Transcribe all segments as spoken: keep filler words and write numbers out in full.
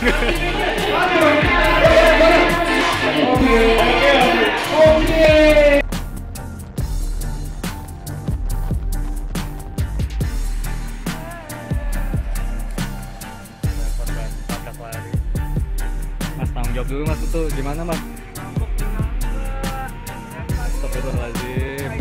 Mas tanggung jawab dulu mas, itu gimana mas? Astagfirullahaladzim.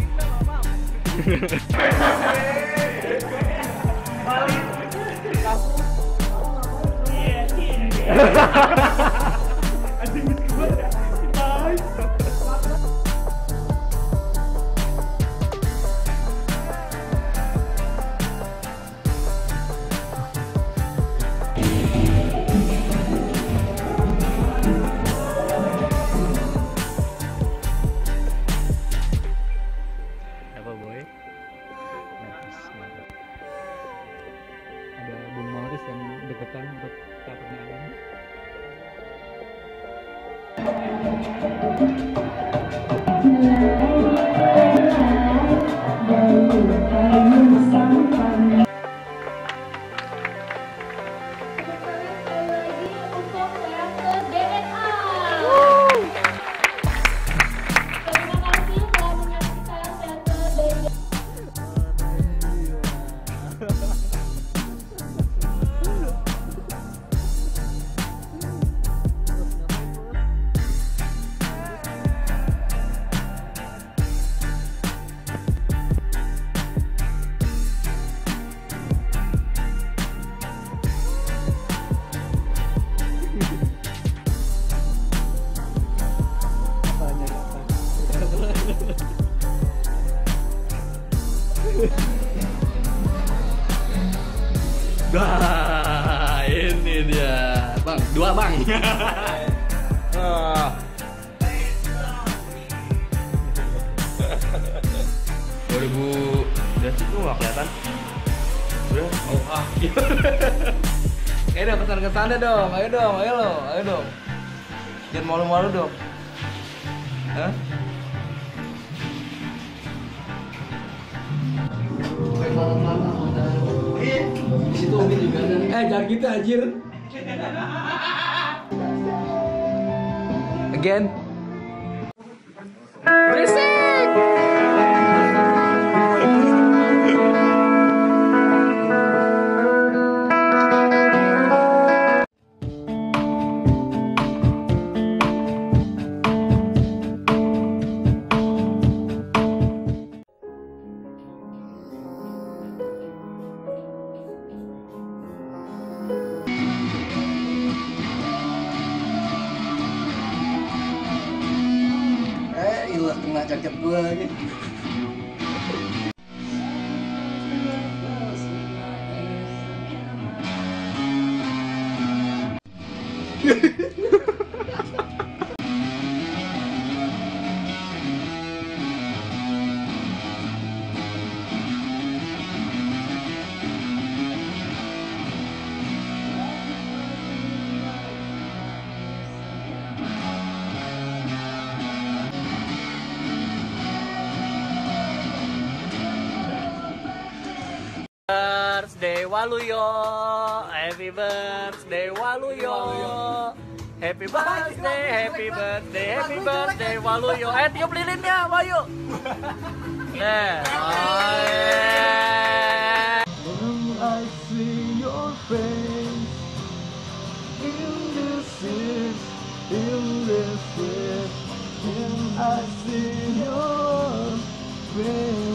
Apa boy? Ada Bung Maurice yang deketan untuk perkenalkan. Nah, ini dia, bang, dua bang. Ah. dua ribu udah sih tuh nggak kelihatan. Udah, oh ah. Ayo dong pesan ke sana dong, ayo dong, ayo lo, ayo dong. Jangan malu-malu dong. Hah? Di situ Umi juga ada. Eh jangan gitu anjir. Again. Berisik. Kena jaket gue lagi. Birthday Waluyo, happy birthday Waluyo, happy birthday, happy birthday, happy birthday Waluyo. Eh tiup lilinnya, Wayu. Nah, oh yeah. I see your face in this is, in this is, and I see your face.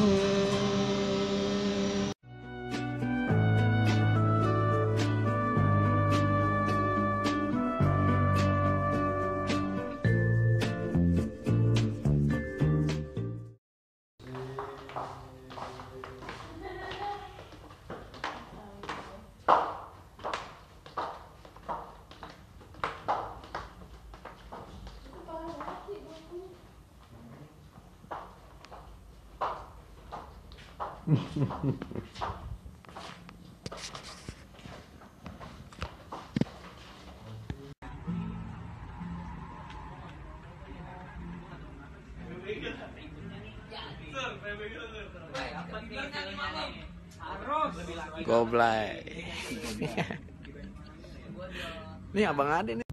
Goblay. Nih abang Ade nih.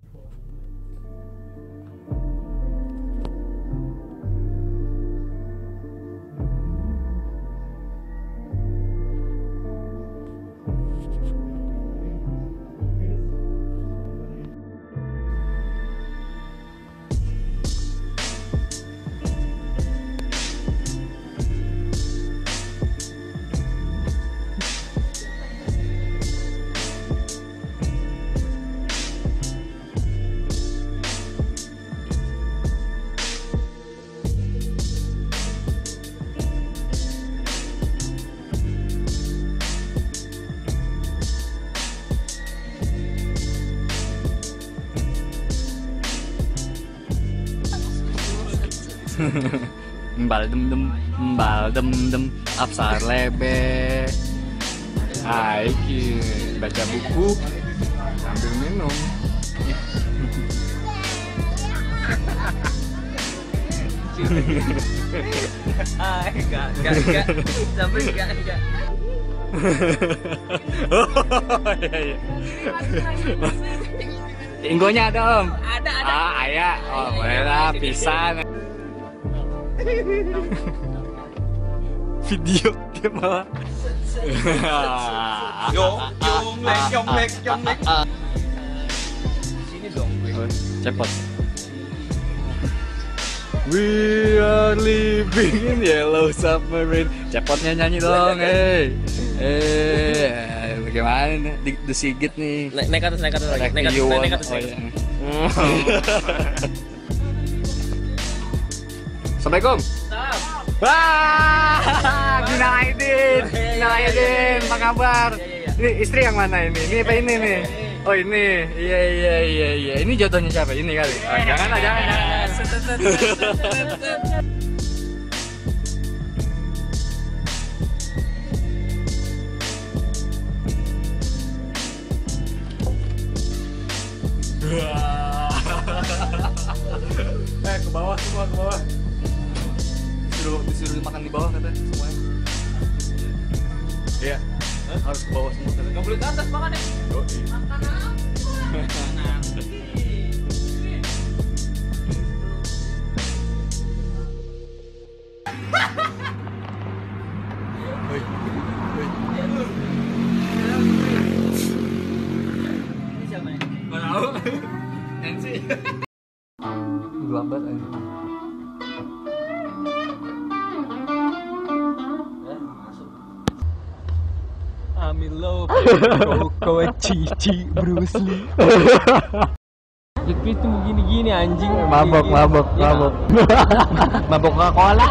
Mbal dem dem, mbal dem dem, absar lebe. Aiki baca buku sambil minum. Ah, enggak, enggak, enggak, sampai enggak, enggak. Oh iya iya. Inggonya ada om. Ada, ada. Ah ayah, oh boleh lah pisan. Video dia malah. Yo, yonglek, yonglek, yonglek. Sini dong gue. Cepot. We are living in yellow submarine. Cepotnya nyanyi dong, eh. Eh, bagaimana nih? Di, di Sigit nih. Naik, naik atas, naik atas lagi. Naik atas, naik, naik atas. Oh, iya. Assalamualaikum. Wah, Gina Aidin, Gina Aidin, apa kabar? Ini istri yang mana ini? Ini apa ini nih? Oh ini, iya iya iya iya. Ini jodohnya siapa? Ini kali. Oh, jangan lah, jangan jangan. Eh ke bawah semua ke bawah. Disuruh disuruh makan di bawah kata semuanya. Iya. Hah? Harus ke bawah semua kata. Nggak boleh ke atas makan ya? Oh, Makan apa? Hoi. Hoi. Ini siapa ya? Nggak tahu. Nancy. Gelap banget ini. Amilo, kau cici Bruce Lee. Jadi itu begini-gini anjing. Mabok, mabok, mabok. Mabok Coca-Cola.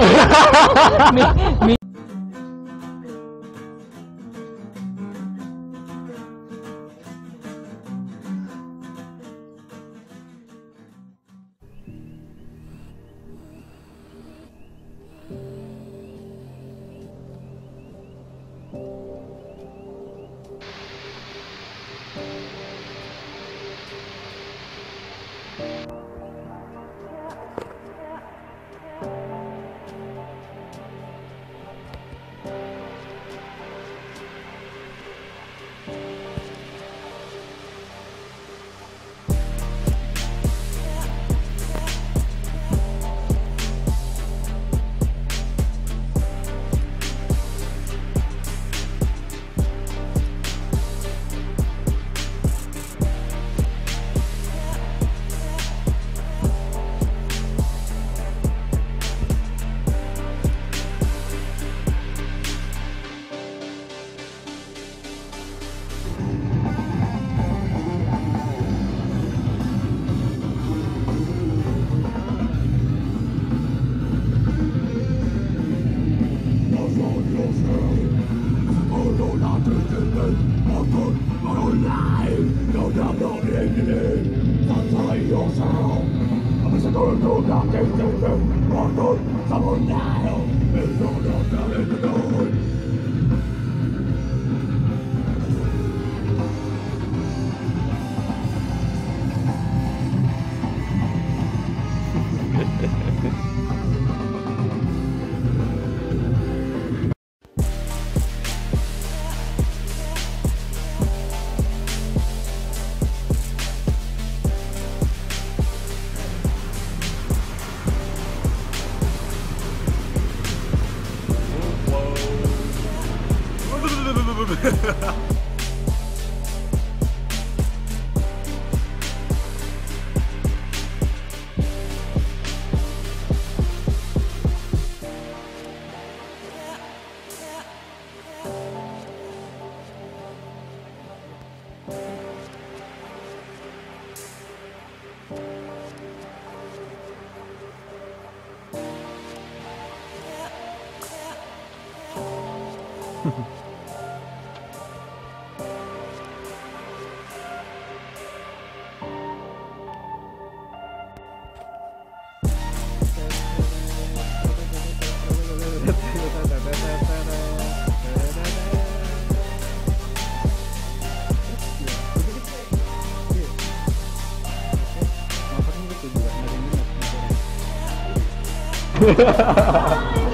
Hahaha.